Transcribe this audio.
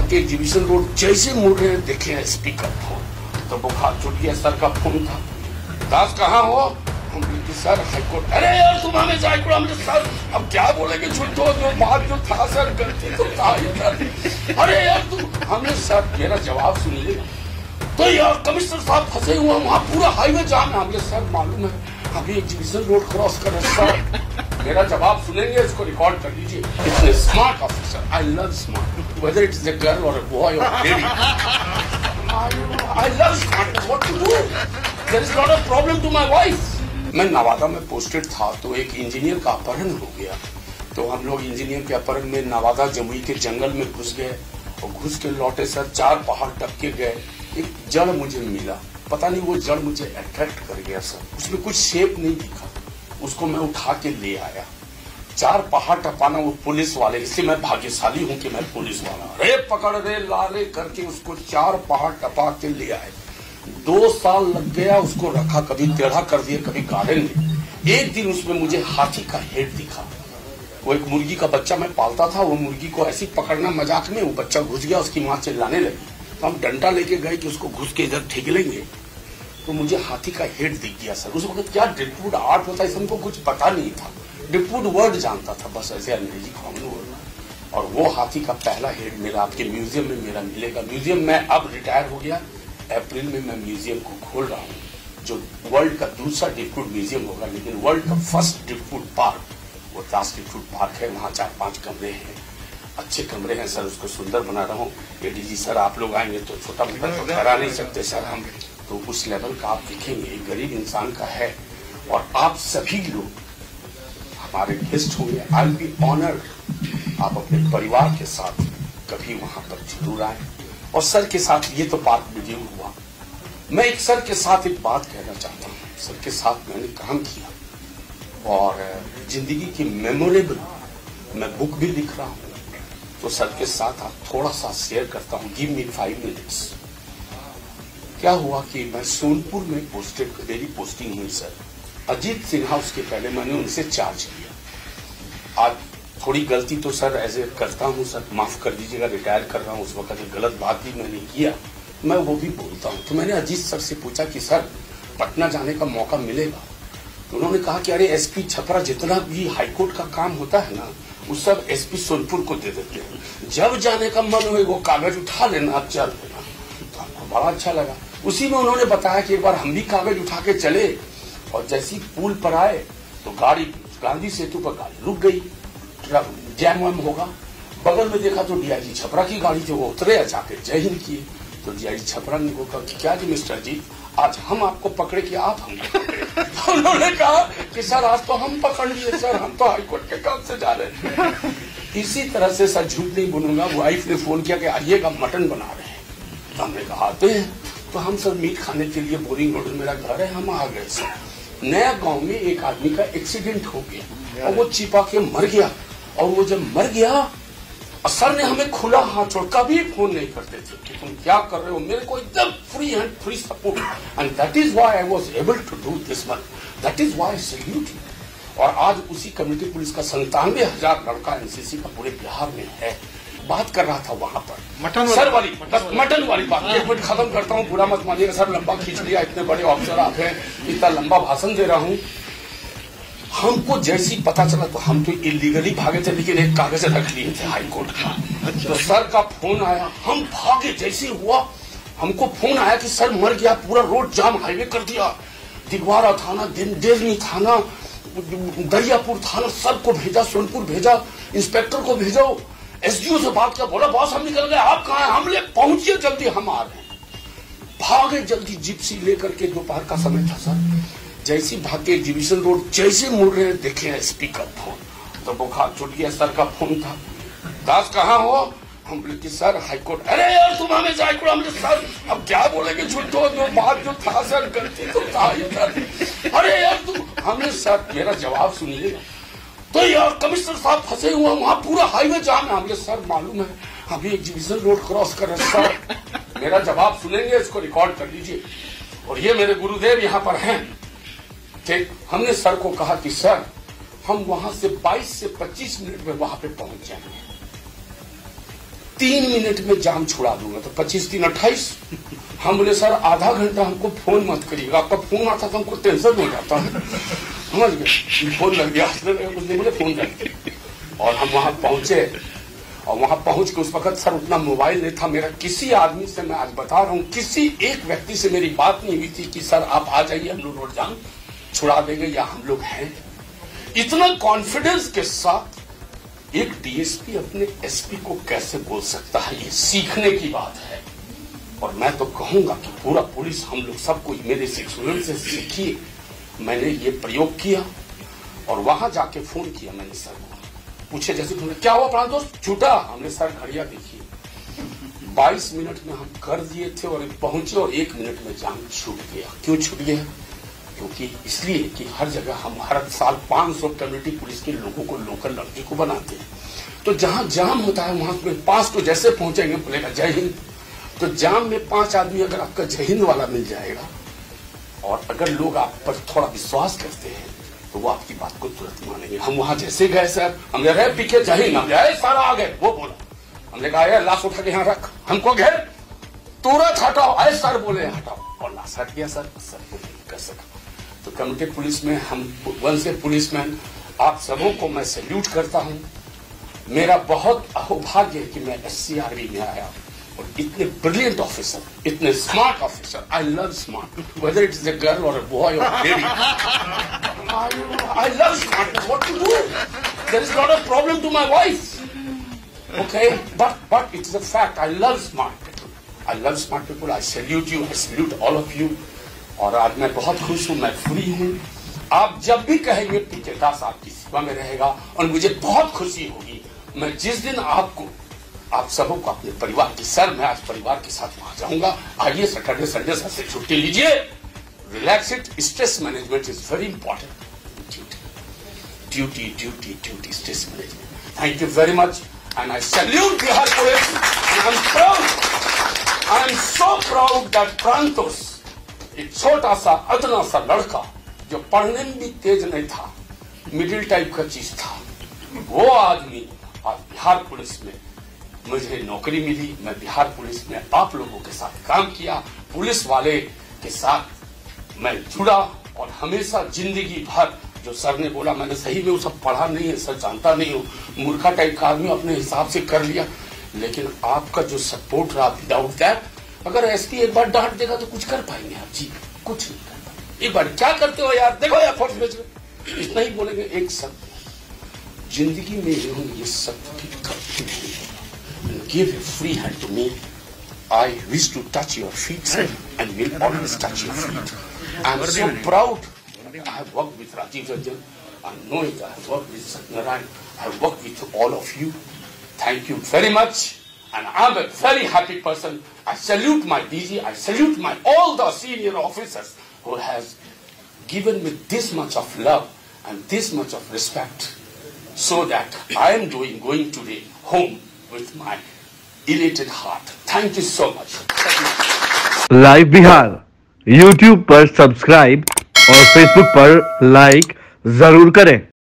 भागे exhibition road जैसे मुड़ रहे हैं देखे एसपी का फोन, तो बुखार छूट गया। सर का फोन था, दास कहाँ हो? हम बोले सर हाईकोर्ट। अरे यार तुम हमें हाईकोर्ट, हमने सर अब क्या बोलेंगे, छुट्टो जो बात जो था सर गलती तो था ही सर। अरे यार तुम, हमने सर मेरा जवाब सुनिए, तो यार कमिश्नर साहब फंसे हुए वहाँ पूरा हाईवे जाम है। हमने सर मालूम है अभी एग्जीबिशन रोड क्रॉस कर रहे सर। मेरा जवाब सुनेंगे, इसको रिकॉर्ड कर लीजिए। इतने smart officer, I love smart, whether it is a girl और अ बॉय और lady, I love smart. What to do, there is not a problem to my wife. मैं नवादा में पोस्टेड था, तो एक इंजीनियर का अपहरण हो गया। तो हम लोग इंजीनियर के अपहरण में नवादा जमुई के जंगल में घुस गए और घुस के लौटे सर, 4 पहाड़ टपके गए। एक जड़ मुझे मिला, पता नहीं वो जड़ मुझे अट्रैक्ट कर गया सर। उसमें कुछ शेप नहीं दिखा, उसको मैं उठा के ले आया। 4 पहाड़ टपाना वो पुलिस वाले, इसलिए मैं भाग्यशाली हूं कि मैं पुलिस वाला, रे पकड़ रे लारे करके उसको 4 पहाड़ टपा के ले आए। 2 साल लग गया उसको रखा, कभी टेढ़ा कर दिया कभी गाड़ेंगे। एक दिन उसमें मुझे हाथी का हेड दिखा। वो एक मुर्गी का बच्चा मैं पालता था, वो मुर्गी को ऐसी पकड़ना मजाक में, वो बच्चा घुस गया, उसकी मां चिल्लाने लगी, तो हम डंडा लेके गए कि उसको घुस के इधर ठेक लेंगे। तो मुझे हाथी का हेड दिख गया सर। उस वक्त क्या ड्रिपवुड आर्ट होता है हमको कुछ पता नहीं था, ड्रिपवुड वर्ड जानता था बस, ऐसे अंग्रेजी कॉमन वर्ड। और वो हाथी का पहला हेड मेरा आपके म्यूजियम में मेरा मिलेगा। म्यूजियम में अब रिटायर हो गया, अप्रैल में मैं म्यूजियम को खोल रहा हूँ, जो वर्ल्ड का दूसरा ड्रिपवुड म्यूजियम होगा, लेकिन वर्ल्ड का फर्स्ट ड्रिपवुड पार्क वो दास ड्रिपवुड पार्क है। वहाँ 4-5 कमरे हैं, अच्छे कमरे हैं सर, उसको सुंदर बना रहा हूँ। एडीजी सर आप लोग आएंगे तो छोटा मोटा तो करा नहीं सकते सर हम, तो उस लेवल का आप दिखेंगे, एक गरीब इंसान का है। और आप सभी लोग हमारे गेस्ट होंगे, आई विल बी ऑनर्ड। आप अपने परिवार के साथ कभी वहां पर जरूर आए। और सर के साथ ये तो बात वीडियो हुआ, मैं एक सर के साथ एक बात कहना चाहता हूँ। सर के साथ मैंने काम किया और जिंदगी की मेमोरेबल मैं बुक भी लिख रहा हूँ, तो सर के साथ आप थोड़ा सा शेयर करता हूँ। Give me 5 minutes. क्या हुआ कि मैं सोनपुर में पोस्टेड, मेरी पोस्टिंग हुई सर। अजीत सिन्हा उसके पहले मैंने उनसे चार्ज किया। आज थोड़ी गलती तो सर ऐसे करता हूँ सर, माफ कर दीजिएगा, रिटायर कर रहा हूँ, उस वक्त गलत बात भी मैंने किया, मैं वो भी बोलता हूँ। तो मैंने अजीत सर से पूछा कि सर पटना जाने का मौका मिलेगा? तो उन्होंने कहा कि अरे एसपी छपरा जितना भी हाईकोर्ट का काम होता है ना, वो सब एसपी सोनपुर को दे देते हैं, जब जाने का मन हो वो कागज उठा लेना, चल लेना। तो हमको बड़ा अच्छा लगा। उसी में उन्होंने बताया कि एक बार हम भी कागज उठा के चले, और जैसी पुल पर आए तो गाड़ी गांधी सेतु पर गाड़ी रुक गई, जैम वैम होगा। बगल में देखा तो डीआईजी छपरा की गाड़ी थी, वो उतरे, जाके जय हिंद किए। तो डीआईजी छपरा ने कहा कि क्या जी मिस्टर जी, आज हम आपको पकड़े कि आप हमको पकड़े? तो उन्होंने कहा कि सर आज तो हम पकड़ लिए सर, हम तो हाईकोर्ट के काम से जा रहे हैं। इसी तरह से सर झूठ नहीं बोलूंगा, वाइफ ने फोन किया कि आइएगा मटन बना रहे हैं। तो हमने कहा आते हैं। तो हम सर मीट खाने के लिए बोरिंग रोड मेरा घर है, हम आ गए सर। नया गांव में एक आदमी का एक्सीडेंट हो गया और वो चिपा के मर गया। और वो जब मर गया, सर ने हमें खुला हाथ छोड़, कभी फोन नहीं करते थे कि तुम क्या कर रहे हो, मेरे को एकदम free hand free support. And that is why I was able to do this one, that is why I salute you. और आज उसी कम्युनिटी पुलिस का 97,000 लड़का एनसीसी का पूरे बिहार में है। बात कर रहा था वहां पर मटन सर वाली बात। 1 मिनट खत्म करता हूँ, पूरा मत मानिएगा सर, लंबा खींच लिया, इतने बड़े ऑफिसर आप हैं, इतना लंबा भाषण दे रहा हूँ। हमको जैसी पता चला तो हम तो इलीगली भागे थे, लेकिन एक कागज रख लिए थे हाईकोर्ट का। तो सर का फोन आया, हम भागे, जैसे हुआ हमको फोन आया कि सर मर गया, पूरा रोड जाम, हाईवे कर दिया। दिगवारा थाना, देवनी थाना, दरियापुर थाना, सबको भेजा, सोनपुर भेजा, इंस्पेक्टर को भेजो, एसडीओ से बात किया, बोला बॉस हम निकल गए, आप कहाँ हैं? हम ले पहुंचिए जल्दी, हम आ रहे हैं। भागे जल्दी जिप्सी लेकर के, दोपहर का समय था सर। जैसी भागे एग्जीबिशन रोड जैसे मुड़ रहे हैं देखे एसपी का फोन, तो बुखार छूट गया। सर का फोन था, दास कहाँ हो? हम बोले कि सर हाईकोर्ट। अरे यार तुम हमें हाईकोर्ट, हमने सर अब क्या बोलेंगे, छुट्टो जो बात जो था सर गलती तो था ही सर। अरे यार तुम, हमने सर मेरा जवाब सुनिए, तो यार कमिश्नर साहब फंसे हुए वहाँ पूरा हाईवे जाम है। हमने सर मालूम है अभी एग्जीबिशन रोड क्रॉस कर रहे सर। मेरा जवाब सुनेंगे, इसको रिकॉर्ड कर लीजिए। और ये मेरे गुरुदेव यहाँ पर हैं। ठीक, हमने सर को कहा कि सर हम वहां से 22 से 25 मिनट में वहां पे पहुंच जाएंगे। 3 मिनट में जाम छुड़ा दूंगा। तो 25 3 28। हम बोले सर आधा घंटा हमको फोन मत करिएगा, आपका फोन आता तो हमको टेंशन हो जाता है। समझ गए, फोन लग गया, बोले फोन कर। और हम वहां पहुंचे, और वहां पहुंच के उस वक्त सर उतना मोबाइल नहीं था मेरा। किसी आदमी से, मैं आज बता रहा हूं, किसी एक व्यक्ति से मेरी बात नहीं हुई थी कि सर आप आ जाइए, हम लोग रोड जाम छुड़ा देंगे या हम लोग हैं। इतना कॉन्फिडेंस के साथ एक डीएसपी अपने एसपी को कैसे बोल सकता है, ये सीखने की बात है। और मैं तो कहूंगा कि पूरा पुलिस, हम लोग सबको मेरे एक्सपीरियंस से सीखिए। मैंने ये प्रयोग किया और वहां जाके फोन किया मैंने सर को, पूछे जैसे क्या हुआ प्राण दोस्त, छूटा। हमने सर घड़िया देखिए 22 मिनट में हम कर दिए थे और पहुंचे, और 1 मिनट में जाम छूट गया। क्यों छूट गया? क्योंकि इसलिए कि हर जगह हम हर साल 500 कम्युनिटी पुलिस के लोगों को, लोकल लड़के को बनाते हैं। तो जहां जाम होता है वहां पे 5 को जैसे पहुंचेंगे बोलेगा जय हिंद। तो जाम में 5 आदमी अगर आपका जय हिंद वाला मिल जाएगा, और अगर लोग आप पर थोड़ा विश्वास करते हैं तो वो आपकी बात को तुरंत मानेंगे। हम वहां जैसे गए सर, हमने रहे पीछे जय हिंद, हम जाए सारा आ गए, वो बोला, हमने कहा लाश उठा के यहाँ रख, हमको घेर, तुरंत हटाओ। आए सर बोले हटाओ, और लाश हट गया। सर को नहीं कर सका। तो कम्युनिटी पुलिस में हम वन से पुलिसमैन, आप सबों को मैं सैल्यूट करता हूं। मेरा बहुत अहोभाग्य है कि मैं SCRB में आया, और इतने ब्रिलियंट ऑफिसर, इतने smart officer. I love smart, whether it is a girl और अ बॉय और lady, I love smart. What to do? There is not a problem to my wife, okay, but it is a fact. I love smart people. I love smart people. I salute you. I salute all of you. और आज मैं बहुत खुश हूं, मैं free हूं। आप जब भी कहेंगे पीके दास आपकी सेवा में रहेगा, और मुझे बहुत खुशी होगी। मैं जिस दिन आपको, आप सबों को अपने परिवार की, सर मैं आज परिवार के साथ वहां जाऊंगा। आइए सैटरडे संडे से छुट्टी लीजिए, relax it. Stress management is very important. Duty stress management. Thank you very much, and I salute Bihar Police, and I'm proud. I am so proud that Prantos, एक छोटा सा अदना सा लड़का जो पढ़ने में भी तेज नहीं था, मिडिल टाइप का चीज था, वो आदमी आज बिहार पुलिस में मुझे नौकरी मिली। मैं बिहार पुलिस में आप लोगों के साथ काम किया, पुलिस वाले के साथ मैं जुड़ा, और हमेशा जिंदगी भर जो सर ने बोला, मैंने सही में वो सब पढ़ा नहीं है सर, जानता नहीं हूँ, मूर्खा टाइप का आदमी अपने हिसाब से कर लिया। लेकिन आपका जो सपोर्ट रहा, विदाउट दैट, अगर एसपी एक बार डांट देगा तो कुछ कर पाएंगे आप? जी कुछ नहीं कर पाएंगे। एक बार क्या करते हो यार, देखो यार फोर्स में इतना ही बोलेंगे। एक शब्द जिंदगी में ये सब give a free hand to me. I wish to touch your feet, sir, and will always touch your feet. I am so proud. I have worked with Rajiv Ranjan. I know it. I have worked with Satnarayan. I have worked with all of you. Thank you very much. And I am a very happy person. I salute my DG. I salute all the senior officers who has given me this much of love and this much of respect, so that I am going today home with my elated heart. Thank you so much. Live Bihar YouTube पर subscribe और Facebook पर like जरूर करें।